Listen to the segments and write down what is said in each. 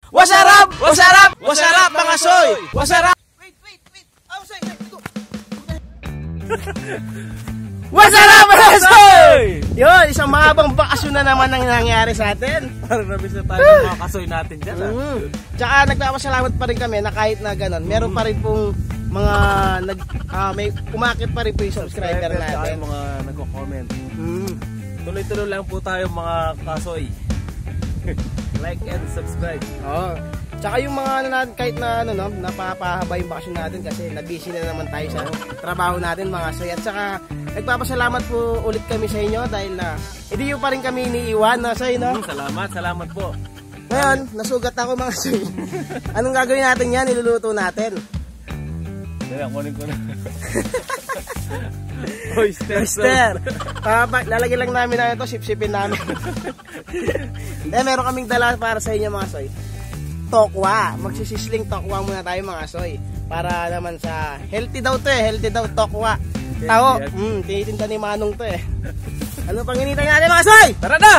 Wasarap! Wasarap! Wasarap mga soy! Wasarap! Wait. Oh, soy. Wasarap mga soy! Yun, isang mahabang bakasyon na naman ang nangyari sa atin. Parang nabis na tayo ng mga kasoy natin dyan. Tsaka nagpapasalamat pa rin kami na kahit na gano'n, meron pa rin pong mga may umakit pa rin po yung subscriber natin. Mga nagko-comment. Tuloy-tuloy lang po tayo mga kasoy. Like and subscribe. Oo. Tsaka yung mga kahit na napapahaba yung bakasyon natin kasi nabisi na naman tayo sa trabaho natin mga soy. At saka nagpapasalamat po ulit kami sa inyo dahil na hindi nyo pa rin kami iniiwan na soy, no? Salamat po. Ngayon, nasugat ako mga soy. Anong gagawin natin yan? Iluluto natin. Kaya kunin ko na. Oyster. Lalagyan lang namin na ito, sip-sipin namin. Meron kaming dala para sa inyo mga soy. Tokwa. Magsisisling tokwa muna tayo mga soy. Para naman sa healthy daw to healthy daw tokwa. Tao. Tinitinda ni Manong to Ano pang hinintay natin mga soy? Tara na!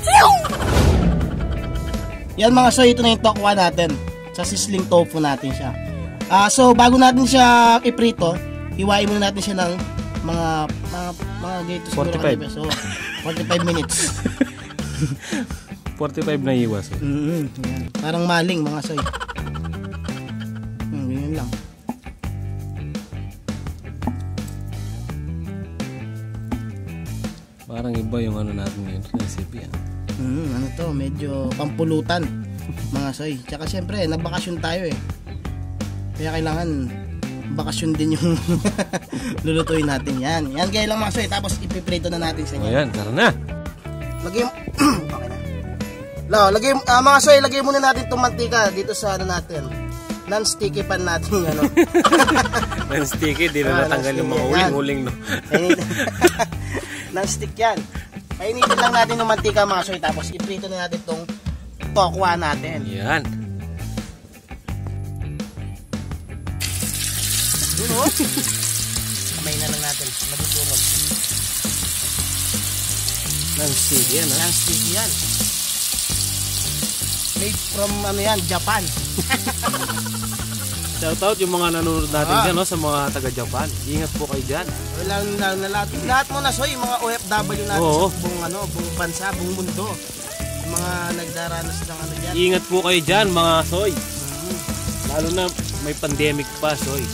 Yan mga soy, ito na yung tokwa natin. Sa sisling tofu natin siya. So bago natin siya iprito, hiwain muna natin siya ng mga ganito siguro 45. So 45 minutes. 45 na iwas. Parang maling mga soy. Ganyan lang. Parang iba yung ano natin ngayon, recipe. Ano to, medyo pampulutan mga soy. Tsaka syempre, nagbakasyon tayo Kaya kailangan bakasyon din yung lulutuin natin yan. Yan gaya lang mga soy, tapos ipiprito na natin sa inyo. Ayan, tara na. Lagay mo. Okay na. Mga soy, lagay muna natin itong mantika dito sa natin. Non-sticky pan natin Non-sticky, di na natanggal yung mga uling-uling Non-stick yan. Painitin lang natin yung mantika mga soy, tapos iprito na natin itong tokwa natin. Yan. Kamay na lang natin, matutulog. Non-sticky yan. Non-sticky yan. Made from Japan. Shoutout yung mga nanonood natin dyan sa mga taga-Japan. Ingat po kayo dyan. Lahat mo na soy, yung mga OFW natin sa buong bansa, buong mundo. Yung mga nagdaranas ng dyan. Ingat po kayo dyan mga soy. Lalo na may pandemic pa soy.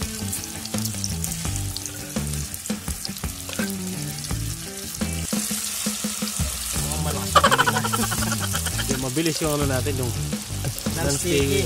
Mabilis yung natin yung non-sticky.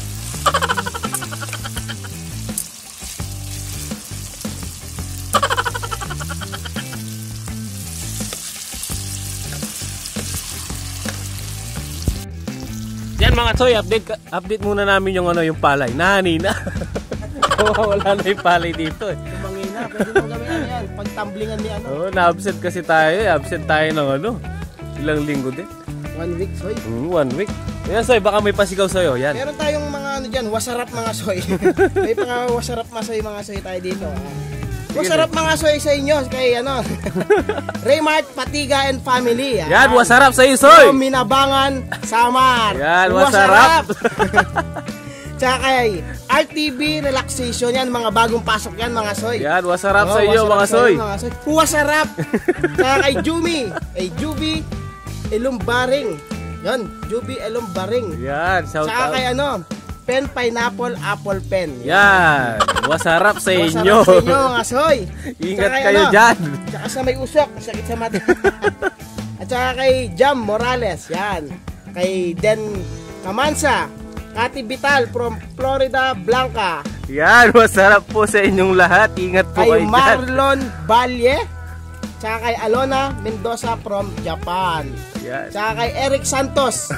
Yan mga soy, update muna namin yung yung palay. Nahani na. Wala na yung palay dito Tumangin na, pwede mo gawin yan. Pagtumblingan ni na-absent kasi tayo absent tayo ng ilang linggo din. 1 week soy. 1 week. Yan soy, baka may pasigaw sa'yo. Yan. Meron tayong mga dyan, wasarap mga soy. May mga wasarap mga soy tayo dito. Wasarap mga soy sa inyo kay Raymart Patiga and Family. Yan, wasarap sa iyo soy. Minabangan, Samar. Yan, wasarap. Tsaka kay RTV Relaxation, yan mga bagong pasok yan mga soy. Yan, wasarap sa iyo mga soy. Wasarap. Tsaka kay Juby Elumbaring. Yan, Juby Elumbaring. Yan, shout tsaka out. kay Pen Pineapple Apple Pen. Yan, wasarap sa inyo. Wasarap sa inyo mga soy. Ingat kayo dyan. Tsaka sa may usok, sakit sa mata. At saka kay Jam Morales, yan. Kay Den Camansa, Kati Vital from Florida Blanca. Yan, wasarap po sa inyong lahat. Ingat po kayo dyan. Kay Marlon Balye, tsaka kay Alona Mendoza from Japan. Yan. Tsaka kay Eric Santos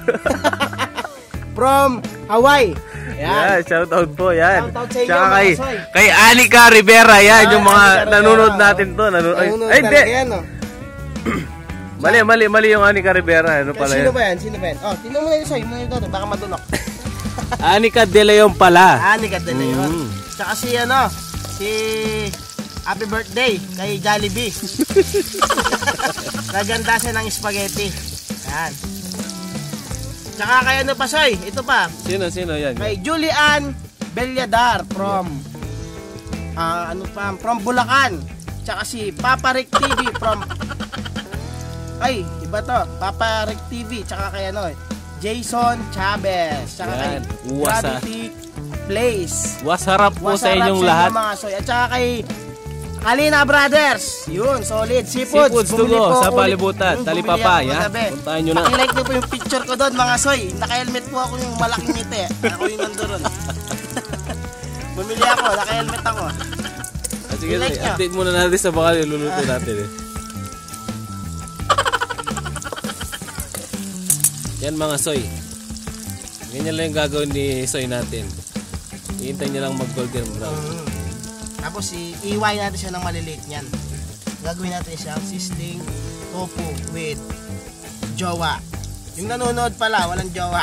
from Hawaii. Yan, shout out po yan. Shout out sa inyo, tsaka mga soy. kay Anika Rivera, yan yung mga Anika nanonood Rivera, natin to. Nanonood Ay, hindi. yan, Mali yung Anika Rivera. Ano pala Sino ba yan? Tingnan mo na yung soy, baka matulok. Anika De Leon pala. Anika De Leon. Tsaka si happy birthday kay Jollibee. Naganda siya ng spaghetti. Yan. Tsaka kay ano pa, Soy? Ito pa. Sino yan? Kay Julian Belladar from from Bulacan. Tsaka si Papa Rick TV from iba to. Papa Rick TV. Tsaka kay Jason Chavez. Tsaka kay Gravity Place. Wasarap po sa inyong lahat. Mga Soy. At tsaka kay Kalina Brothers. Yun, solid. Seafoods to go sa palibutan. Talipapa, yan. Puntahan nyo na. Pakilike nyo po yung picture ko doon, mga Soy. Naka-helmet po ako yung malaking ngiti. Ako yung nandoon. Bumili ako, naka-helmet ako. Sige, update muna natin sa baka niluluto natin eh. Yan mga Soy. Ganyan lang yung gagawin ni Soy natin. Hihintay niya lang mag-golden brown. Tapos iiway natin siya ng maliliit niyan. Gagawin natin siya sizzling tofu with jowa. Yung nanonood pala, walang jowa.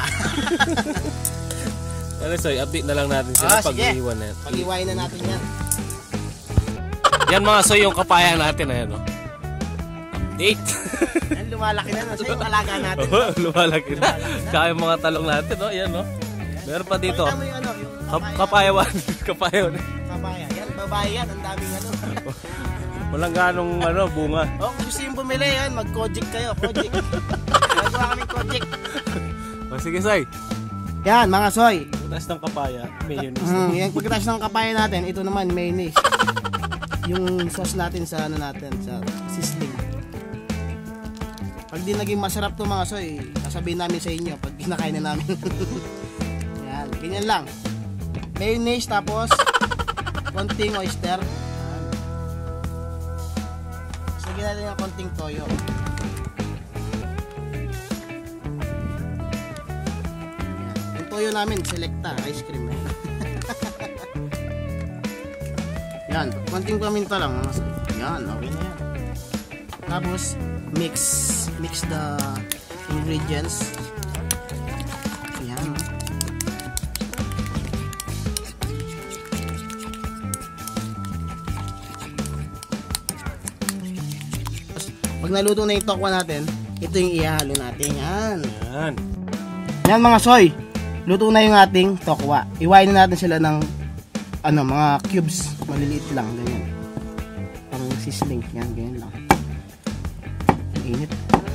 Ano Soy, update na lang natin sila pag-iwan natin. Pag-iway na natin yan. Yan mga Soy, yung kapayan natin. Ayan, update. Yan, lumalaki na. So yung alaga natin. Lumalaki na. Tsaka yung mga talong natin. Yan, meron pa dito. Kapayawan. Kapayawan. Kapaya. Yan, babae yan. Ang daming Walang ganong bunga. Kung gusto yung bumili yan, mag-kojik kayo. Kojik. Nagawa kaming kojik. Sige, Soy. Yan, mga Soy. Pagkataas ng kapaya, mayonnaise. Yan, pagkataas ng kapaya natin, ito naman, mayonnaise. Yung sauce natin sa sa sizzling. Pag di naging masarap to mga Soy, sasabihin namin sa inyo pag kinakain na namin. Yan, ganyan lang. Mayonnaise tapos konting oyster. Sige natin ng konting toyo. Yan. Yung toyo namin, Selecta ice cream. Yan, konting paminta lang mga Soy. Yan, okay na yan. Tapos mix the ingredients. Yan. Pag naluto na yung tokwa natin, ito yung ihalo natin. Yan. Yan mga Soy. Luto na yung ating tokwa. Iwain na natin sila ng mga cubes. Maliliit lang. Ganyan. Parang sizzling. Yan. Ganyan lang. Init.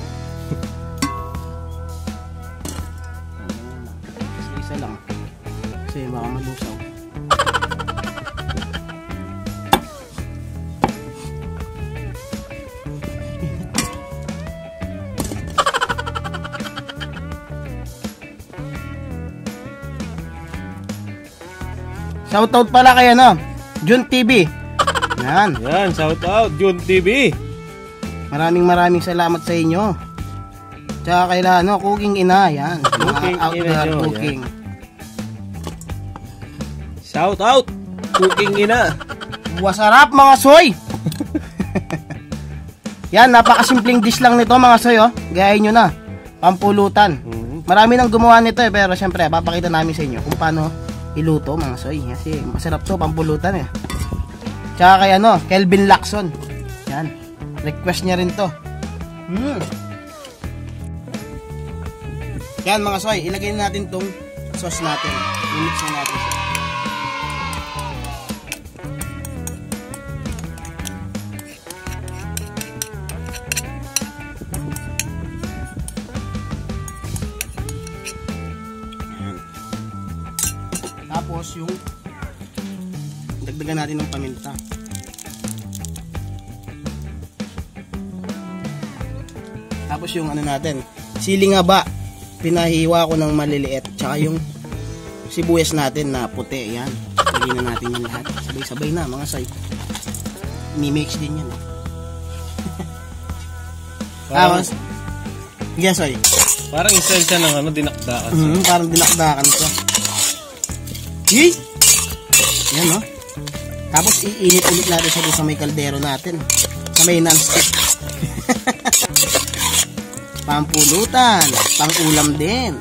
Isa lang. Kasi baka malusaw. Shoutout pala kay Jun TV. Yan. Yan, shoutout Jun TV. Maraming salamat sa inyo. Tsaka kay Cooking Ina. Yan. Cooking outdoor Ina cooking. Yan. Shoutout Cooking Ina. Wasarap mga Soy. Yan, napakasimpleng dish lang nito mga Soy. Gayahin nyo na. Pampulutan. Marami nang gumawa nito pero syempre papakita namin sa inyo kung paano iluto mga Soy. Kasi masarap to, pampulutan eh. Tsaka kay Kelvin Lacson. Yan. Request niya rin to. Yan mga Soy, ilagay na natin tong sauce natin. I-mix na natin siya. Yan. Tapos yung dagdagan natin ng paminta. Tapos yung natin, siling haba, pinahiwa ko ng maliliit, tsaka yung sibuyas natin na puti, yan. Lagyan na natin yung lahat. Sabay-sabay na mga Soy. Mi-mix din yan. Tapos, yes Soy. Parang isa ng dinakdakan. Parang dinakdakan ito. Yay! Yan Tapos iinit ulit natin siya sa may kaldero natin. Sa may non-stick. Pampulutan, pang-ulam din.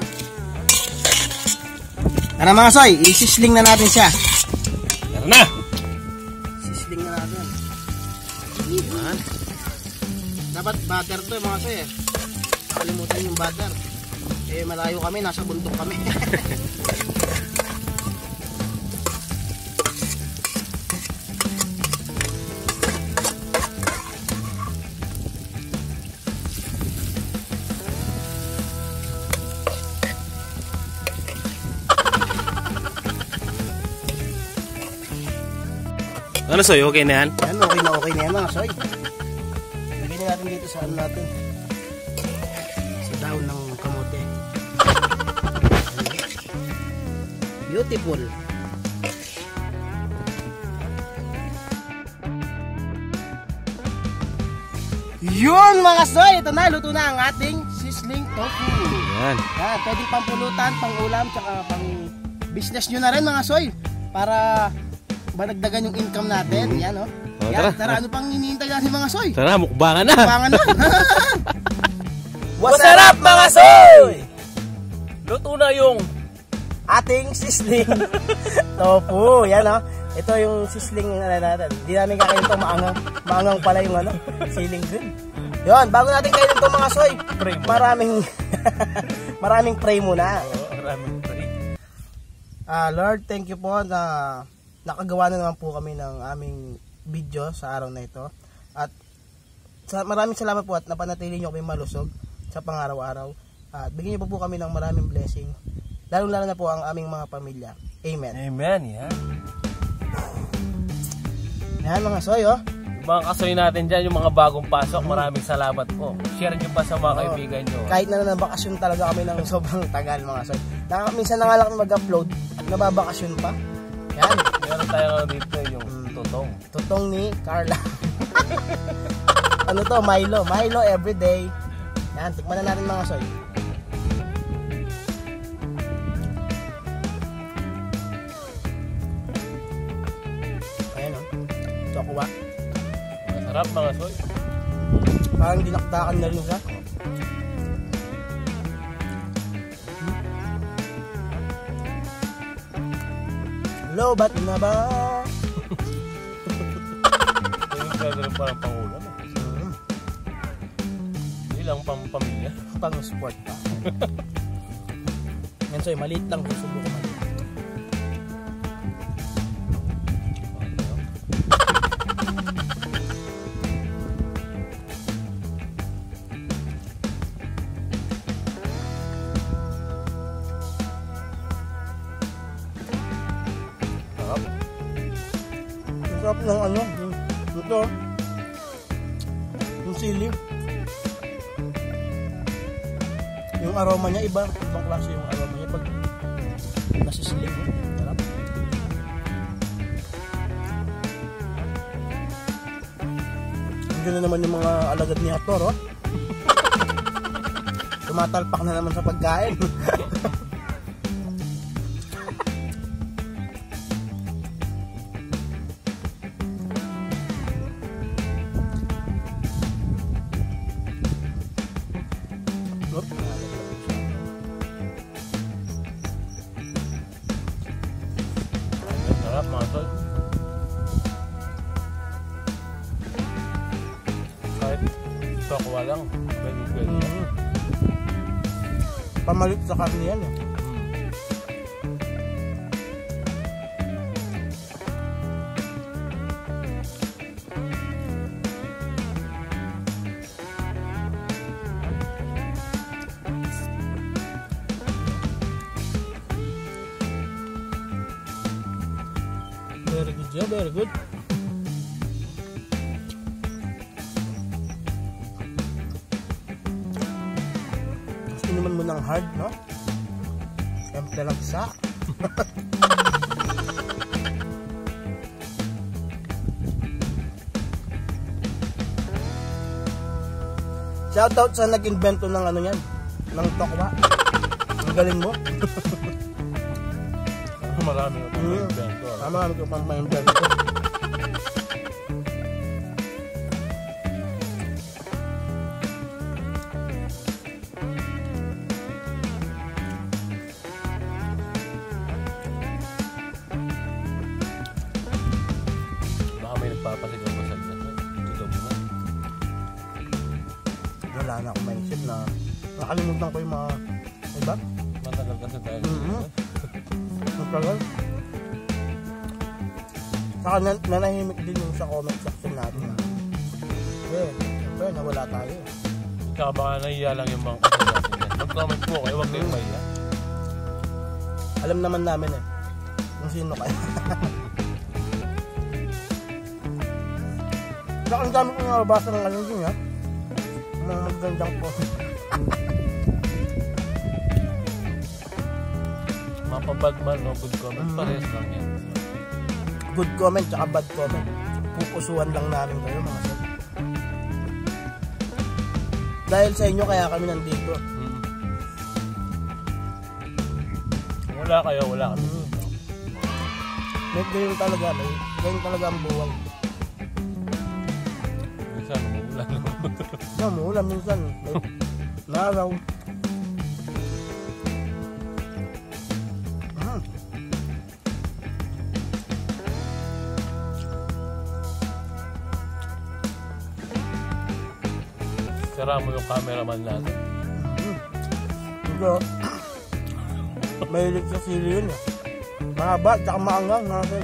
Tara mga Soy, i-sizzling na natin siya. Tara na! Sizzling na natin. Dapat butter to mga Soy. Nakalimutan yung butter. Eh malayo kami, nasa bundok kami. Ano Soy, okay na yan? Yan, okay na yan mga Soy. Lagyan na natin dito sa ano natin. Sa daon ng kamote. Beautiful. Yun mga Soy, ito na, luto na ang ating sizzling tofu. Yan. Yan, pwedeng pampulutan, pang ulam, tsaka pang business nyo na rin mga Soy. Para banagdagan yung income natin. Yan o. Oh, Yan, tara. tara, ano pang hinihintay natin mga Soy? Tara, mukbangan na. Pangan na. Masarap mga Soy! Luto na yung Ating sizzling tofu. Yan o. Ito yung sizzling natin. Hindi namin kakain ito. Maangang pala yung ano, ceiling grill. Yun, bago natin kainin ito mga Soy, maraming pray muna. maraming pray. Lord, thank you po na nakagawa na naman po kami ng aming video sa araw na ito. At maraming salamat po at napanatili nyo kami malusog sa pang-araw-araw. At bigyan nyo po kami ng maraming blessing. Lalo-lalo na po ang aming mga pamilya. Amen. Amen, yan. Yan mga Soy, oh. Yung mga kasoy natin dyan, yung mga bagong pasok, maraming salamat po. Share nyo pa sa mga kaibigan nyo. Kahit na nabakasyon talaga kami ng sobrang tagal mga Soy. Minsan na nga lang mag-upload, nababakasyon pa. Yan. Meron tayo dito yung tutong. Tutong ni Carla. Ano to? Milo. Milo everyday. Yan, tikman na natin mga Soy. Ayan o. Chocowa. Masarap mga Soy. Parang dinakdakan na rin siya. Hello, ba't na ba? Yung gagawin parang pangulam. Hindi lang pamilya. Pang sport pa. Yan Soy, maliit lang kung subukan maliit. Sarap ng ano, ito, yung sili. Yung aroma niya, ibang klase yung aroma niya pag nasisiling mo. Sarap. Nandiyan na naman yung mga alagad ni Hator, oh. Tumatalpak na naman sa pagkain. Sarap mga Soy. Kahit chocowa lang, pwede. Pamalit sa karne yan eh. Very good job, very good. Gusto naman mo ng hard, no? Siyempre lang sa. Shoutout sa nag-invento ng ano yan, ng tokwa. Ang galing mo. Marami ko pang invento. Tama, ano pang ma-invento. Baka may nagpapasigaw pa sa inyo. Sigaw mo na. Wala na akong maisip na nakalimutan ko yung mga kasi tayo. Matagal. Saka nanahimik din yung sa comment section natin. Siyempre, nawala tayo. Tsaka baka nahiya lang yung mga kasama natin yan. Mag-comment po kayo, huwag kayong mahiya. Alam naman namin kung sino kayo. Saka ang dami kong nababasa ng alam din mga magandang po. Mapabad man, no? Good comment, parehas lang yan. Good comment tsaka bad comment. Pupusuan lang namin kayo mga sir. Dahil sa inyo kaya kami nandito. Wala kayo, wala kami. Ganyan talaga ang buwang. Minsan umuulan. Umuulan minsan. Naraw. Sira mo yung cameraman natin. Ito, mahilig sa sili yun mahaba tsaka maangang natin.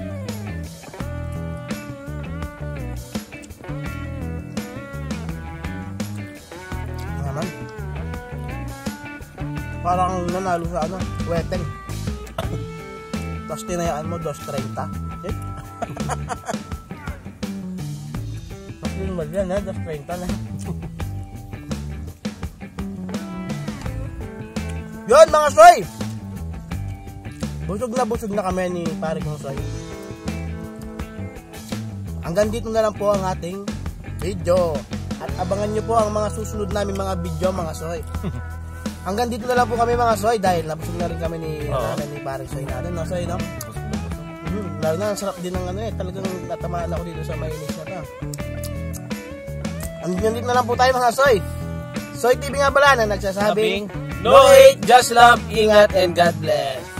Naman parang nanalo sa weteng. Tapos tinayaan mo 2.30. Mas yun mag yan 2.30 na. Yun mga soy! Busog na kami ni pare kong soy. Hanggang dito na lang po ang ating video. At abangan nyo po ang mga susunod namin mga video mga soy. Hanggang dito na lang po kami mga soy dahil nabusog na rin kami ni pare soy natin. No soy no? Lalo na ang sarap din ng talagang natamaan ako dito sa mainis na to. Hanggang dito na lang po tayo mga soy. Soy TV nga pala na nagsasabing No hate, just love, ingat, and God bless.